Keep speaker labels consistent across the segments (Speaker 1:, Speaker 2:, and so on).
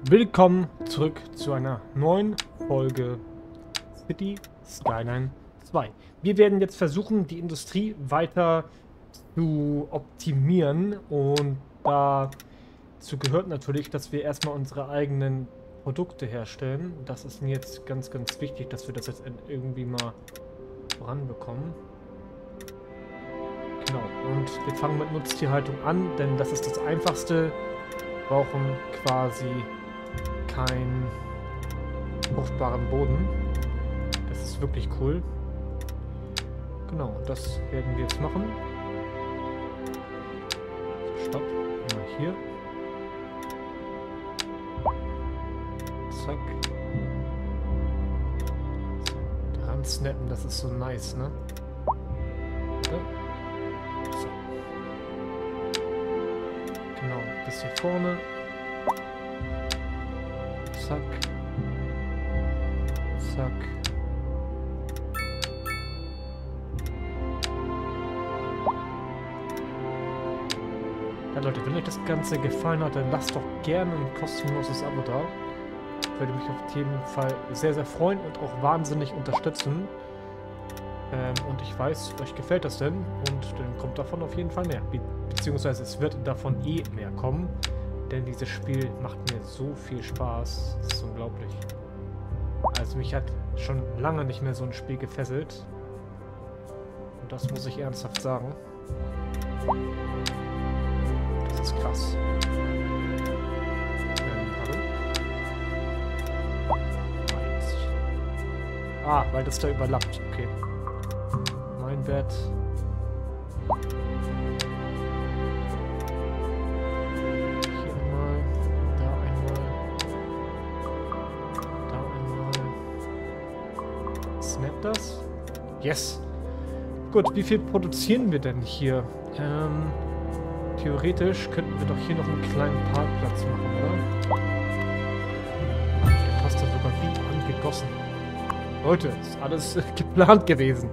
Speaker 1: Willkommen zurück zu einer neuen Folge City Skyline 2. Wir werden jetzt versuchen, die Industrie weiter zu optimieren, und dazu gehört natürlich, dass wir erstmal unsere eigenen Produkte herstellen. Das ist mir jetzt ganz, ganz wichtig, dass wir das jetzt irgendwie mal voranbekommen. Genau, und wir fangen mit Nutztierhaltung an, denn das ist das Einfachste. Wir brauchen quasi keinen fruchtbaren Boden. Das ist wirklich cool. Genau, das werden wir jetzt machen. Stopp, mal hier. Zack. So, dran snappen, das ist so nice, ne? Ja. So. Genau, bis hier vorne. Zack. Zack. Ja, Leute, wenn euch das Ganze gefallen hat, dann lasst doch gerne ein kostenloses Abo da. Würde mich auf jeden Fall sehr, sehr freuen und auch wahnsinnig unterstützen. Und ich weiß, euch gefällt das denn, und dann kommt davon auf jeden Fall mehr. Beziehungsweise es wird davon eh mehr kommen. Denn dieses Spiel macht mir so viel Spaß. Das ist unglaublich. Also mich hat schon lange nicht mehr so ein Spiel gefesselt. Und das muss ich ernsthaft sagen. Das ist krass. Hallo? Ah, weil das da überlappt. Okay. Mein Bett. Das? Yes. Gut, wie viel produzieren wir denn hier? Theoretisch könnten wir doch hier noch einen kleinen Parkplatz machen, oder? Der passt da sogar wie angegossen. Leute, ist alles geplant gewesen.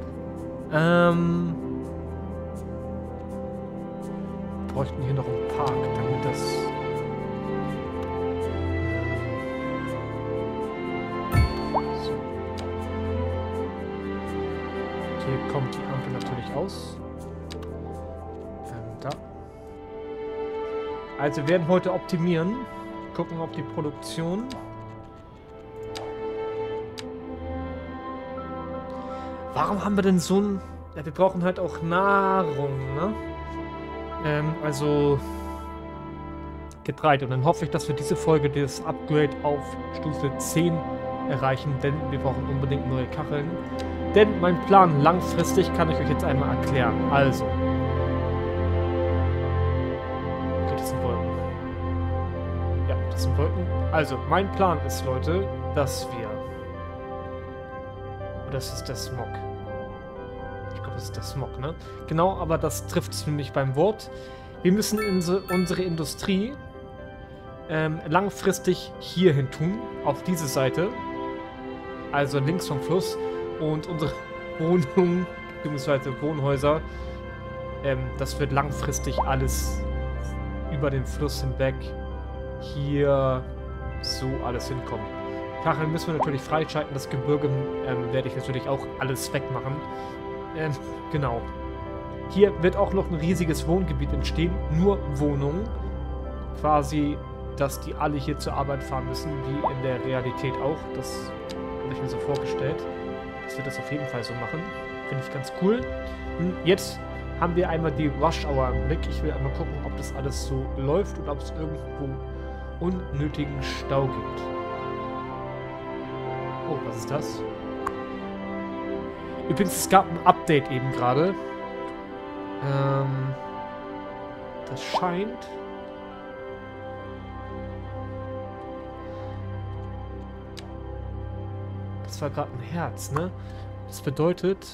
Speaker 1: Bräuchten hier noch einen Park, damit das... Hier kommt die Ampel natürlich aus. Da. Also wir werden heute optimieren. Gucken, ob die Produktion... Warum haben wir denn so ein... Ja, wir brauchen halt auch Nahrung, ne? Also... Getreide. Und dann hoffe ich, dass wir diese Folge das Upgrade auf Stufe 10 erreichen, denn wir brauchen unbedingt neue Kacheln. Denn mein Plan langfristig kann ich euch jetzt einmal erklären. Also. Okay, das sind Wolken. Ja, das sind Wolken. Also, mein Plan ist, Leute, dass wir... Das ist der Smog. Ich glaube, das ist der Smog, ne? Genau, aber das trifft es nämlich beim Wort. Wir müssen unsere Industrie langfristig hierhin tun, auf diese Seite. Also links vom Fluss. Und unsere Wohnungen, beziehungsweise Wohnhäuser, das wird langfristig alles über den Fluss hinweg hier so alles hinkommen. Kacheln müssen wir natürlich freischalten, das Gebirge werde ich natürlich auch alles wegmachen. Genau. Hier wird auch noch ein riesiges Wohngebiet entstehen, nur Wohnungen. Quasi, dass die alle hier zur Arbeit fahren müssen, wie in der Realität auch. Das habe ich mir so vorgestellt. Dass wir das auf jeden Fall so machen. Finde ich ganz cool. Jetzt haben wir einmal die Rush Hour im Blick. Ich will einmal gucken, ob das alles so läuft und ob es irgendwo unnötigen Stau gibt. Oh, was ist das? Übrigens, es gab ein Update eben gerade. Das scheint... Das war gerade ein Herz, ne? Das bedeutet...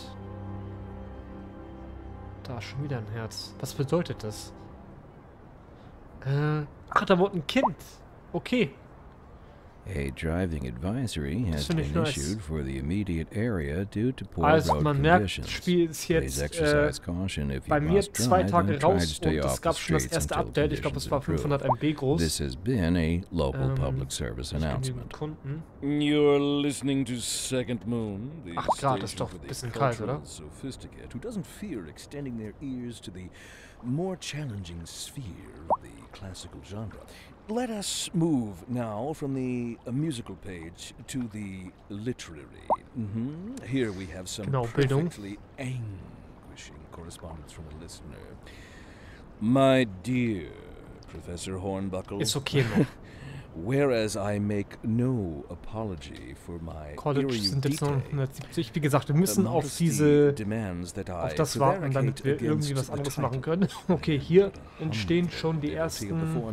Speaker 1: Da ist schon wieder ein Herz. Was bedeutet das? Ach, da wurde ein Kind. Okay.
Speaker 2: A driving advisory has
Speaker 1: finde ich
Speaker 2: been
Speaker 1: nice.
Speaker 2: issued for the immediate area due to poor
Speaker 1: Also
Speaker 2: road
Speaker 1: man merkt, das
Speaker 2: conditions.
Speaker 1: Spiel ist
Speaker 2: Please
Speaker 1: jetzt
Speaker 2: exercise caution if you
Speaker 1: bei mir
Speaker 2: must
Speaker 1: 2
Speaker 2: drive
Speaker 1: Tage
Speaker 2: and try to
Speaker 1: raus
Speaker 2: stay
Speaker 1: und es
Speaker 2: off the
Speaker 1: gab schon das
Speaker 2: streets
Speaker 1: erste
Speaker 2: until
Speaker 1: Update. Ich glaube, es
Speaker 2: conditions
Speaker 1: war
Speaker 2: improve.
Speaker 1: 500 MB groß.
Speaker 2: This has been a local public service announcement.
Speaker 1: Kunden.
Speaker 2: You're listening to Second Moon, the
Speaker 1: 8 Grad ist
Speaker 2: station
Speaker 1: doch
Speaker 2: for
Speaker 1: ein
Speaker 2: the
Speaker 1: bisschen kalt, oder?
Speaker 2: cultural sophisticate who doesn't fear extending their ears to the more challenging sphere of the classical genre. Let us move now from the musical page to the literary. Here we have some
Speaker 1: Genau, Bildung.
Speaker 2: perfectly anguishing correspondence from a listener. My dear Professor Hornbuckle.
Speaker 1: Ist okay noch.
Speaker 2: Whereas I make no apology for my
Speaker 1: College sind jetzt noch
Speaker 2: erudite
Speaker 1: 170. Wie gesagt, wir müssen auf das warten, damit wir irgendwie was anderes machen können. Okay, hier entstehen schon die ersten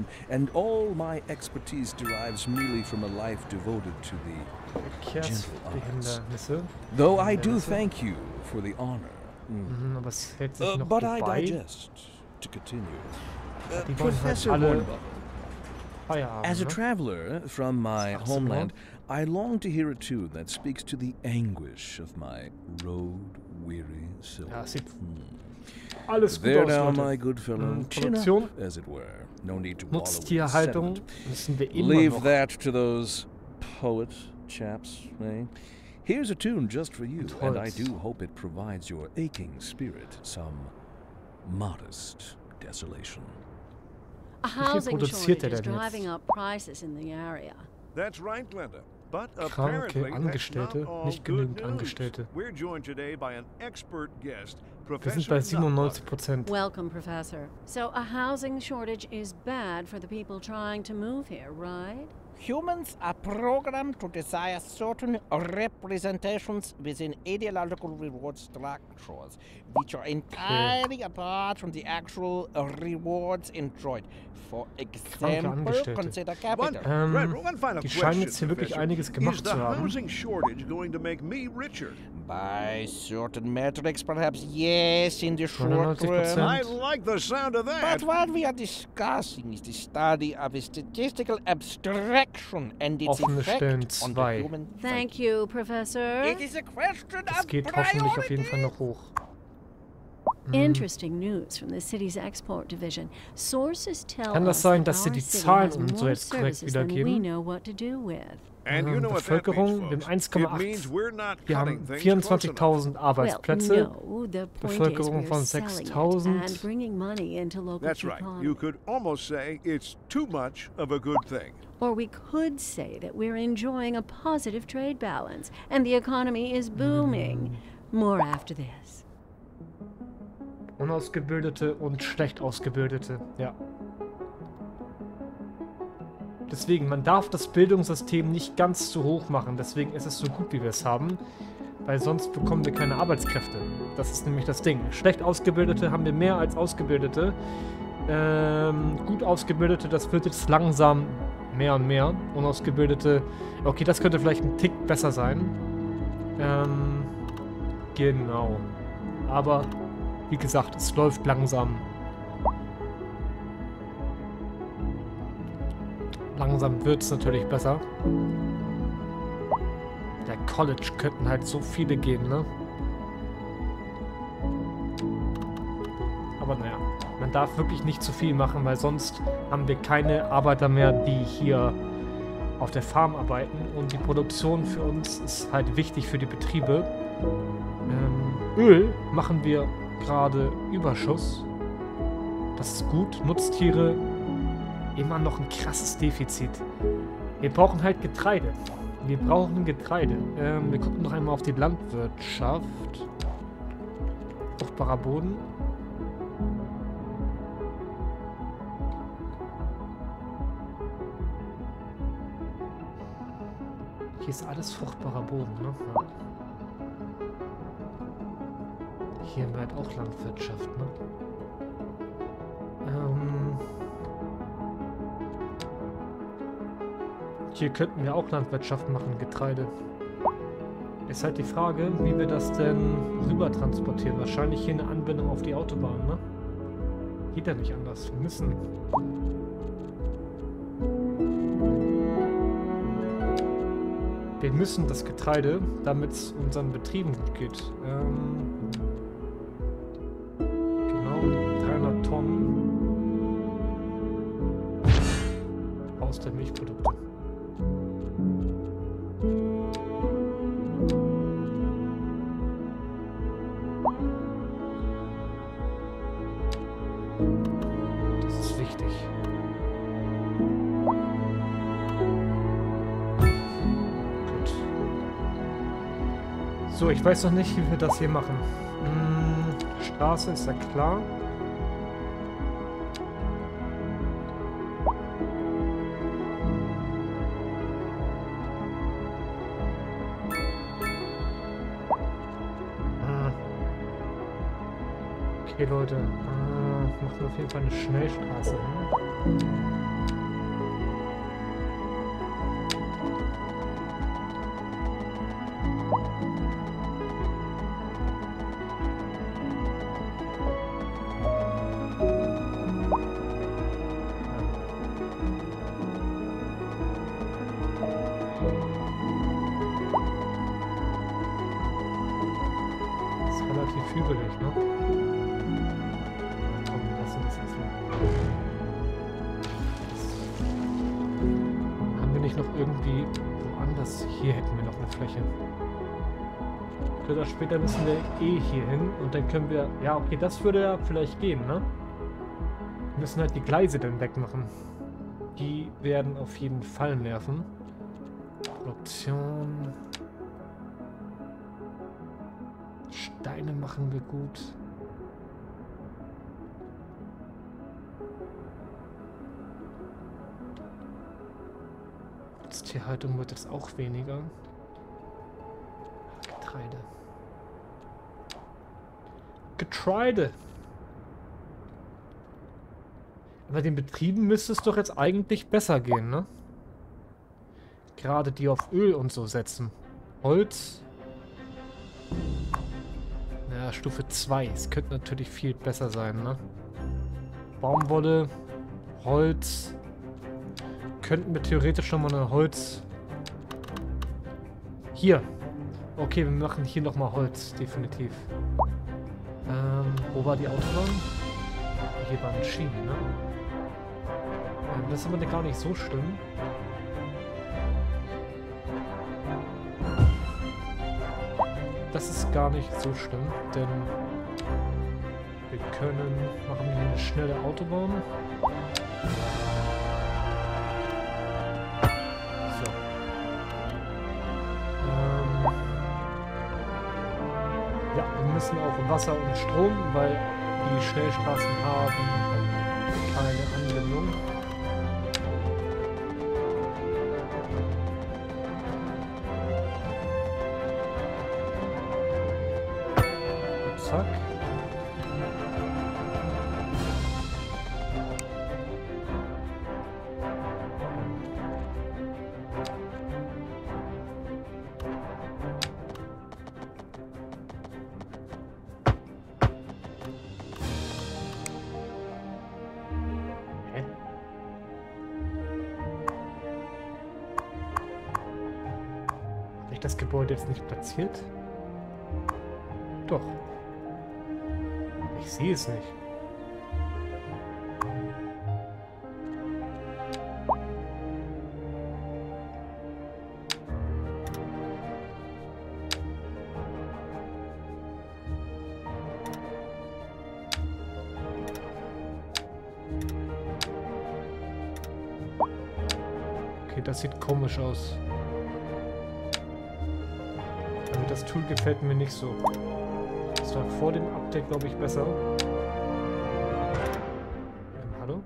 Speaker 1: Verkehrsbehindernisse.
Speaker 2: Though I do thank you for the honor.
Speaker 1: Aber es hält sich noch
Speaker 2: But I
Speaker 1: vorbei.
Speaker 2: digest to continue.
Speaker 1: Die wollen halt
Speaker 2: Professor
Speaker 1: alle
Speaker 2: Hornbuckle.
Speaker 1: Feierabend,
Speaker 2: As a
Speaker 1: ne?
Speaker 2: traveler from my
Speaker 1: 18
Speaker 2: homeland, I long to hear a tune that speaks to the anguish of my road-weary soul.
Speaker 1: Ja, es sieht alles gut
Speaker 2: There
Speaker 1: aus,
Speaker 2: now,
Speaker 1: Leute.
Speaker 2: my good fellow, chin
Speaker 1: Produktion,
Speaker 2: up, as it were. No need to wallow in
Speaker 1: Nutztierhaltung
Speaker 2: sentiment.
Speaker 1: müssen wir immer
Speaker 2: Leave
Speaker 1: noch.
Speaker 2: that to those poet chaps, eh? Here's a tune just for you, and I do hope it provides your aching spirit some modest desolation.
Speaker 3: A housing
Speaker 1: produziert
Speaker 3: shortage
Speaker 1: er
Speaker 3: is
Speaker 1: denn jetzt?
Speaker 3: driving up prices in the area.
Speaker 4: That's right, Glenda. But
Speaker 1: Kranke
Speaker 4: apparently that's
Speaker 1: Angestellte,
Speaker 4: not all
Speaker 1: nicht
Speaker 4: good
Speaker 1: genügend
Speaker 4: news.
Speaker 1: Angestellte.
Speaker 4: We're joined today by an expert guest,
Speaker 1: Wir sind bei
Speaker 4: Professor Nutbutter.
Speaker 1: 97%.
Speaker 3: Welcome, Professor. So a housing shortage is bad for the people trying to move here, right?
Speaker 5: Humans are programmed to desire certain representations within ideological reward structures, which are entirely apart from the actual rewards enjoyed. For example,
Speaker 1: Angestellte.
Speaker 5: consider capital.
Speaker 4: One final
Speaker 1: Die scheinen
Speaker 4: question,
Speaker 1: jetzt hier wirklich
Speaker 4: Professor.
Speaker 1: einiges gemacht
Speaker 4: Is the
Speaker 1: zu haben.
Speaker 4: housing shortage going to make me richer?
Speaker 5: By certain metrics, perhaps yes, in the short
Speaker 1: 99%.
Speaker 5: term.
Speaker 4: I like the sound of that.
Speaker 5: But what we are discussing is the study of a statistical abstraction and its
Speaker 1: Offene Stellen
Speaker 5: effect on
Speaker 1: 2.
Speaker 5: the human
Speaker 3: Thank you, Professor.
Speaker 5: It is a question
Speaker 1: Das
Speaker 5: of
Speaker 1: geht hoffentlich auf jeden Fall
Speaker 5: priority.
Speaker 1: noch hoch.
Speaker 3: Interesting news from the city's export division. Sources tell
Speaker 1: Kann das
Speaker 3: us
Speaker 1: sein,
Speaker 3: that
Speaker 1: dass sie
Speaker 3: our
Speaker 1: die
Speaker 3: city
Speaker 1: Zahlen
Speaker 3: has
Speaker 1: und so
Speaker 3: more
Speaker 1: jetzt korrekt
Speaker 3: services than we
Speaker 1: wiedergeben?
Speaker 3: know what to do with.
Speaker 4: And you know what that means,
Speaker 1: Bevölkerung, wir
Speaker 4: folks.
Speaker 1: haben
Speaker 4: It means
Speaker 1: 1,8.
Speaker 4: we're not
Speaker 1: Wir
Speaker 4: cutting
Speaker 1: haben
Speaker 4: things close enough.
Speaker 1: 24.000 Arbeitsplätze.
Speaker 3: Well, no, the point
Speaker 1: Bevölkerung
Speaker 3: is
Speaker 1: von
Speaker 3: we're selling it
Speaker 1: 6.000.
Speaker 3: and bringing money into local
Speaker 4: That's right.
Speaker 3: economy.
Speaker 4: You could almost say it's too much of a good thing.
Speaker 3: Or we could say that we're enjoying a positive trade balance and the economy is booming. More after this.
Speaker 1: Unausgebildete und schlecht ausgebildete, ja. Deswegen, man darf das Bildungssystem nicht ganz zu hoch machen. Deswegen ist es so gut, wie wir es haben. Weil sonst bekommen wir keine Arbeitskräfte. Das ist nämlich das Ding. Schlecht Ausgebildete haben wir mehr als Ausgebildete. Gut Ausgebildete, das wird jetzt langsam mehr und mehr. Unausgebildete, okay, das könnte vielleicht ein Tick besser sein. Genau. Aber, wie gesagt, es läuft langsam. Langsam wird es natürlich besser. Der College könnten halt so viele gehen, ne? Aber naja, man darf wirklich nicht zu viel machen, weil sonst haben wir keine Arbeiter mehr, die hier auf der Farm arbeiten. Und die Produktion für uns ist halt wichtig für die Betriebe. Öl machen wir gerade Überschuss. Das ist gut. Nutztiere immer noch ein krasses Defizit. Wir brauchen halt Getreide. Wir brauchen Getreide. Wir gucken noch einmal auf die Landwirtschaft. Fruchtbarer Boden. Hier ist alles fruchtbarer Boden, ne? Ja. Hier haben wir halt auch Landwirtschaft, ne? Hier könnten wir auch Landwirtschaft machen, Getreide. Ist halt die Frage, wie wir das denn rüber transportieren. Wahrscheinlich hier eine Anbindung auf die Autobahn, ne? Geht ja nicht anders. Wir müssen. Wir müssen das Getreide, damit es unseren Betrieben gut geht. Genau, 300 Tonnen aus der Milchprodukte. Das ist wichtig. Gut. So, ich weiß noch nicht, wie wir das hier machen. Straße ist ja klar. Okay, Leute. Machen wir auf jeden Fall eine Schnellstraße hin. Ist relativ hügelig, ne? Komm, lass uns das erstmal. Haben wir nicht noch irgendwie woanders? Hier hätten wir noch eine Fläche. Früher oder später müssen wir eh hier hin und dann können wir... Ja, okay, das würde ja vielleicht gehen, ne? Wir müssen halt die Gleise dann wegmachen. Die werden auf jeden Fall nerven. Produktion... Steine machen wir gut. Tierhaltung wird jetzt auch weniger. Getreide. Getreide! Aber den Betrieben müsste es doch jetzt eigentlich besser gehen, ne? Gerade die auf Öl und so setzen. Holz. Ja, Stufe 2. Es könnte natürlich viel besser sein, ne? Baumwolle. Holz. Könnten wir theoretisch schon mal eine Holz... Hier. Okay, wir machen hier nochmal Holz, definitiv. Wo war die Autobahn? Hier waren Schienen, ne? Das ist aber gar nicht so schlimm. Das ist gar nicht so schlimm, denn wir machen hier eine schnelle Autobahn. Ja, wir müssen auch Wasser und Strom, weil die Schnellstraßen haben keine Anbindung. Zack. Das Gebäude jetzt nicht platziert? Doch. Ich sehe es nicht. Okay, das sieht komisch aus. Das Tool gefällt mir nicht so. Das war vor dem Update, glaube ich, besser. Hallo?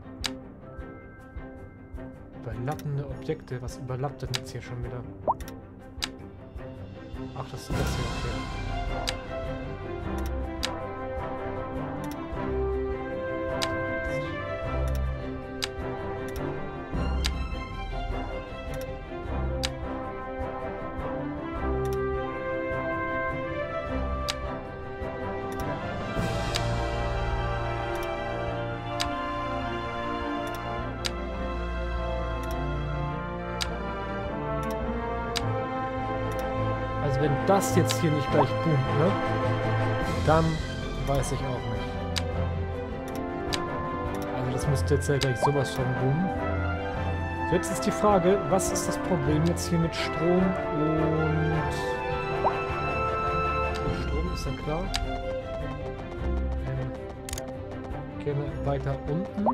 Speaker 1: Überlappende Objekte. Was überlappt denn jetzt hier schon wieder? Ach, das ist das hier, okay. Also wenn das jetzt hier nicht gleich boomt, ne? Dann weiß ich auch nicht. Also das müsste jetzt ja gleich sowas von boomen. So, jetzt ist die Frage, was ist das Problem jetzt hier mit Strom und... Strom ist ja klar. Gerne weiter unten.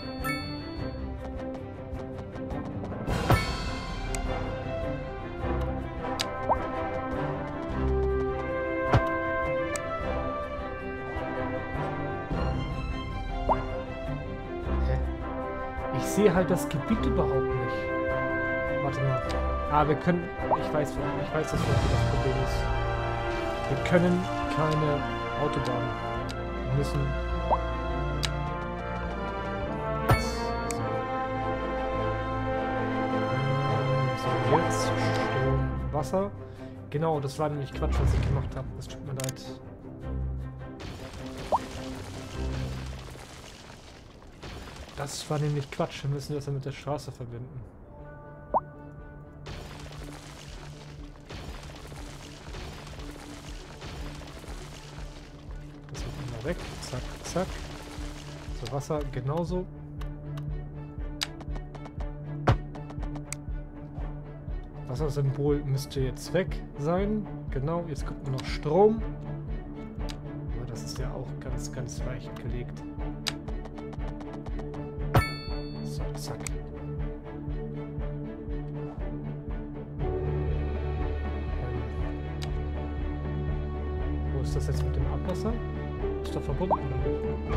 Speaker 1: Ich sehe halt das Gebiet überhaupt nicht. Warte mal. Ah, wir können... Ich weiß, das das Problem ist. Wir können keine Autobahn. Wir müssen... So, jetzt Strom, Wasser. Genau, das war nämlich Quatsch, was ich gemacht habe. Das tut mir leid. Das war nämlich Quatsch. Wir müssen das ja mit der Straße verbinden. Das wird immer weg. Zack, zack. So, Wasser genauso. Wassersymbol müsste jetzt weg sein. Genau, jetzt kommt nur noch Strom. Aber das ist ja auch ganz, ganz weich gelegt. So, zack. Wo ist das jetzt mit dem Abwasser? Ist doch verbunden, oder nicht?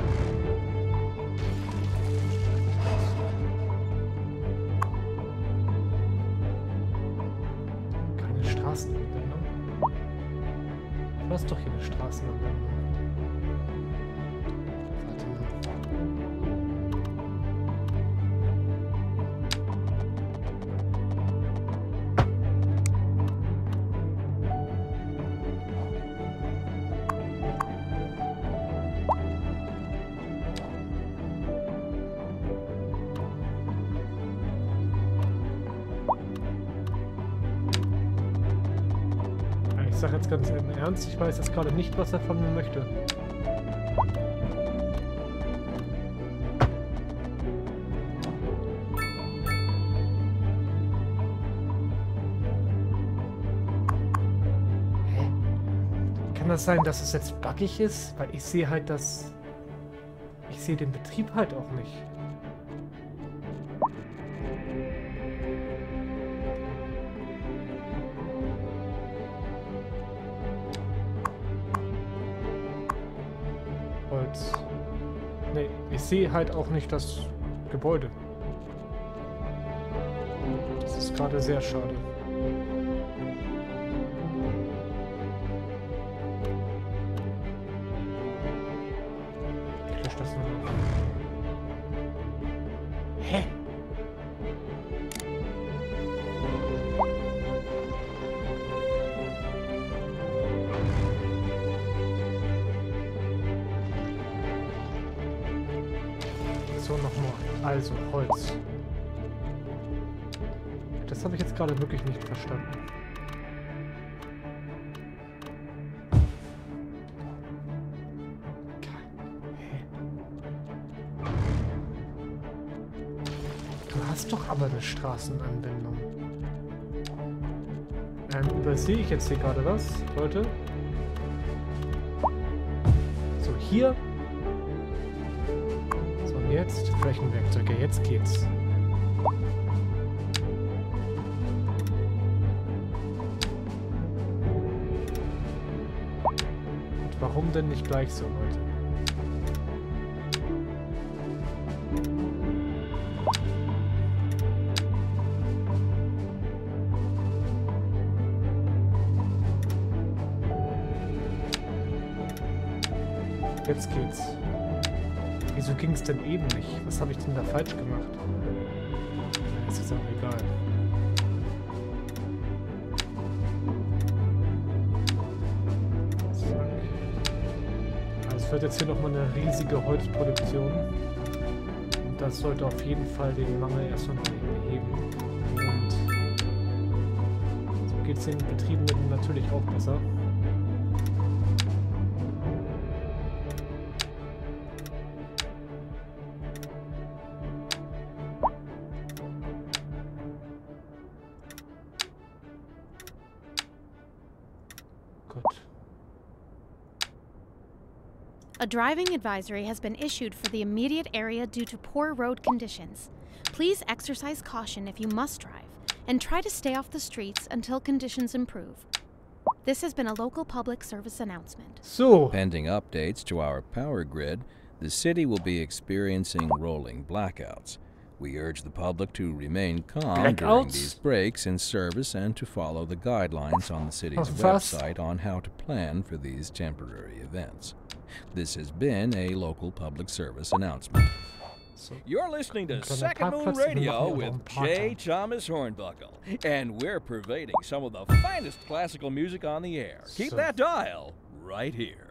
Speaker 1: Keine Straßenanbindung. Du hast doch hier eine Straßenanbindung. Warte mal. Ich sage jetzt ganz im Ernst, ich weiß jetzt gerade nicht, was er von mir möchte. Hä? Kann das sein, dass es jetzt buggig ist? Weil ich sehe halt das... Ich sehe den Betrieb halt auch nicht. Nee, ich sehe halt auch nicht das Gebäude. Das ist gerade sehr schade. Ich lösche das noch. Hä? So, nochmal. Also, Holz. Das habe ich jetzt gerade wirklich nicht verstanden. Hä? Du hast doch aber eine Straßenanbindung. Übersehe ich jetzt hier gerade was, Leute? So, hier. Jetzt Flächenwerkzeuge, jetzt geht's. Und warum denn nicht gleich so, Leute? Jetzt geht's. Wieso ging es denn eben nicht? Was habe ich denn da falsch gemacht? Das ist auch egal. Also es wird jetzt hier nochmal eine riesige Holzproduktion. Und das sollte auf jeden Fall den Mangel erstmal beheben. Und so geht es den Betrieben natürlich auch besser. Gut.
Speaker 6: A driving advisory has been issued for the immediate area due to poor road conditions. Please exercise caution if you must drive, and try to stay off the streets until conditions improve. This has been a local public service announcement.
Speaker 1: So.
Speaker 2: Pending updates to our power grid, the city will be experiencing rolling blackouts. We urge the public to remain calm during these breaks in service and to follow the guidelines on the city's website on how to plan for these temporary events. This has been a local public service announcement.
Speaker 1: So.
Speaker 2: You're listening to Second Moon Radio with J. Thomas Hornbuckle, and we're pervading some of the finest classical music on the air. Keep that dial right here.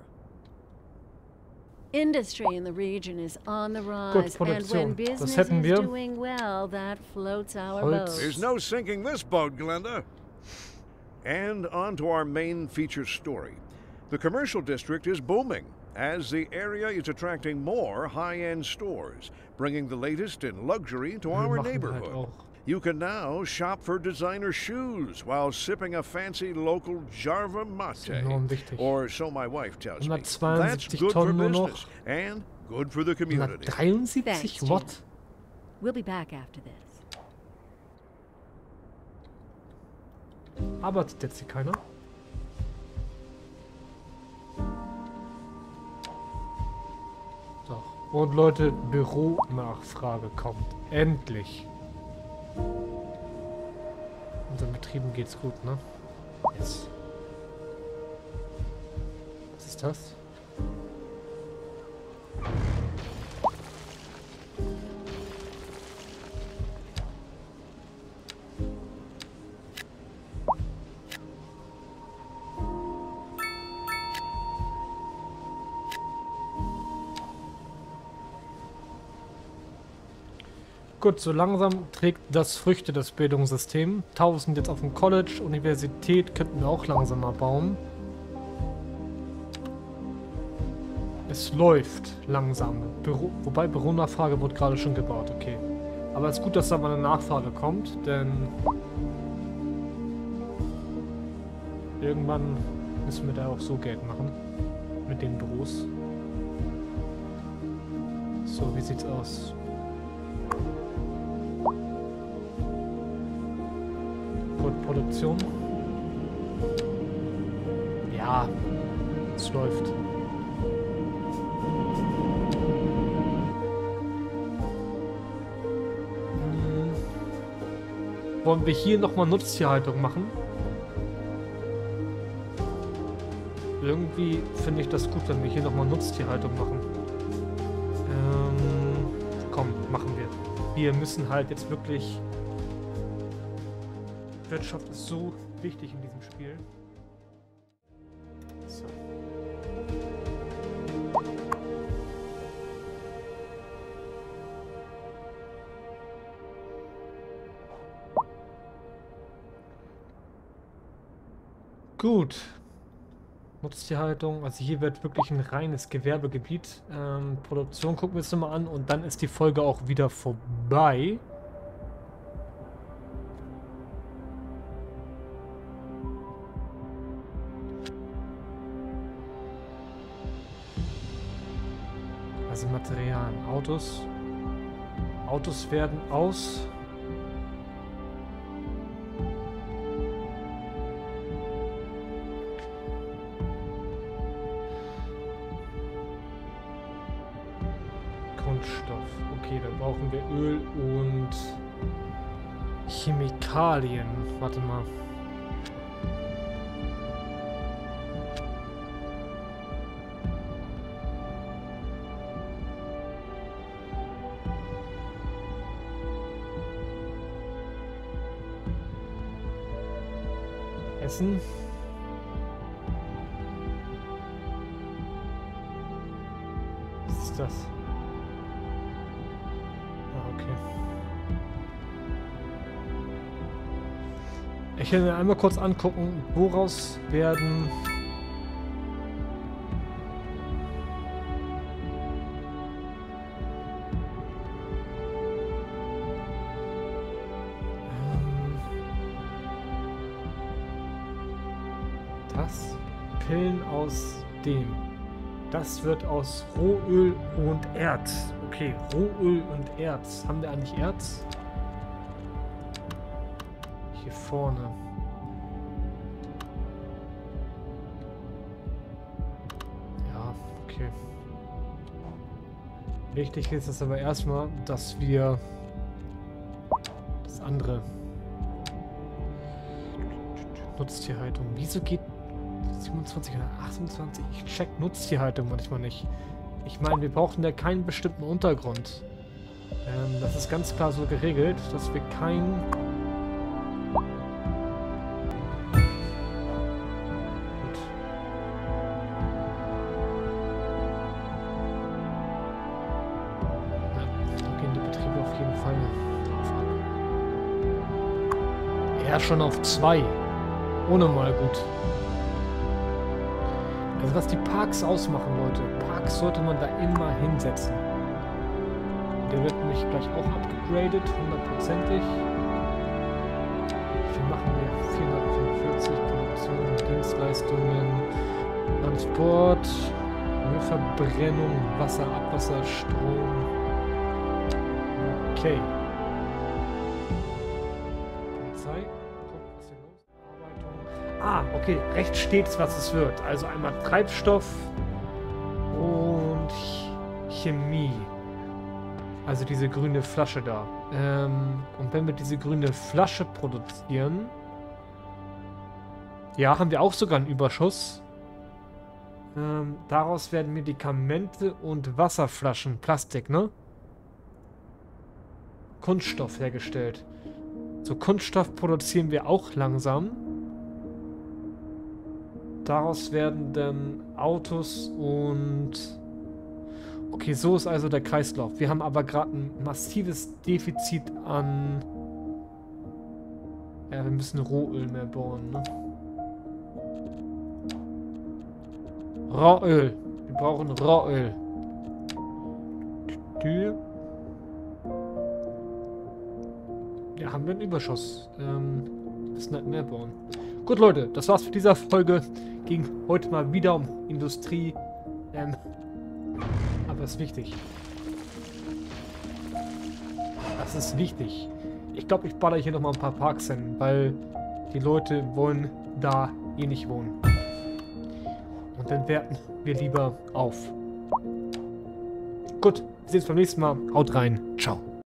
Speaker 3: Industry in the region is on the rise, and when business is doing well, that floats our boat.
Speaker 4: There's no sinking this boat, Glenda. And on to our main feature story. The commercial district is booming, as the area is attracting more high-end stores, bringing the latest in luxury to our neighborhood. You can now shop for designer shoes while sipping a fancy local Jarva mate. Or so my wife tells me. That's good for business and good for the community.
Speaker 1: 173 Watt.
Speaker 3: We'll be back after this.
Speaker 1: Arbeitet jetzt hier keiner? Doch. Und Leute, Büronachfrage kommt. Endlich. Unseren Betrieben geht's gut, ne? Yes. Was ist das? Gut, so langsam trägt das Früchte, das Bildungssystem. 1000 jetzt auf dem College, Universität könnten wir auch langsam mal bauen. Es läuft langsam. Wobei Büronachfrage wurde gerade schon gebaut, okay. Aber es ist gut, dass da mal eine Nachfrage kommt, denn irgendwann müssen wir da auch so Geld machen. Mit den Büros. So, wie sieht's aus? Produktion. Ja, es läuft. Wollen wir hier nochmal Nutztierhaltung machen? Irgendwie finde ich das gut, wenn wir hier nochmal Nutztierhaltung machen. Komm, machen wir. Wir müssen halt jetzt wirklich... Wirtschaft ist so wichtig in diesem Spiel. So. Gut. Nutztierhaltung, also hier wird wirklich ein reines Gewerbegebiet. Produktion gucken wir uns nochmal an und dann ist die Folge auch wieder vorbei. Also Materialien, Autos. Autos werden aus... Kunststoff. Okay, dann brauchen wir Öl und Chemikalien. Warte mal. Essen. Was ist das? Ah, okay. Ich will mir einmal kurz angucken, woraus werden... Das Pillen aus dem. Das wird aus Rohöl und Erz. Okay, Rohöl und Erz. Haben wir eigentlich Erz? Hier vorne. Ja, okay. Wichtig ist es aber erstmal, dass wir das andere Nutztierhaltung. Wieso geht 27 oder 28? Ich check Nutztierhaltung manchmal nicht. Ich meine, wir brauchen ja keinen bestimmten Untergrund. Das ist ganz klar so geregelt, dass wir kein... Gut. Ja, da gehen die Betriebe auf jeden Fall drauf ab. Eher schon auf 2. Ohne mal gut. Also was die Parks ausmachen, Leute. Parks sollte man da immer hinsetzen. Der wird nämlich gleich auch abgegradet, 100%ig. Wie machen wir? 445 Produktion, Dienstleistungen, Transport, Müllverbrennung, Wasser, Abwasser, Strom. Okay. Polizei. Ah, okay. Rechts steht es, was es wird. Also einmal Treibstoff und Chemie. Also diese grüne Flasche da. Und wenn wir diese grüne Flasche produzieren... Ja, haben wir auch sogar einen Überschuss. Daraus werden Medikamente und Wasserflaschen, Plastik, ne? Kunststoff hergestellt. So, Kunststoff produzieren wir auch langsam. Daraus werden dann Autos und... Okay, so ist also der Kreislauf. Wir haben aber gerade ein massives Defizit an... Ja, wir müssen Rohöl mehr bauen, ne? Rohöl. Wir brauchen Rohöl. Ja, haben wir einen Überschuss. Müssen halt mehr bauen. Gut, Leute, das war's für diese Folge. Ging heute mal wieder um Industrie. Aber das ist wichtig. Das ist wichtig. Ich glaube, ich baller hier nochmal ein paar Parks hin, weil die Leute wollen da eh nicht wohnen. Und dann werten wir lieber auf. Gut, wir sehen uns beim nächsten Mal. Haut rein. Ciao.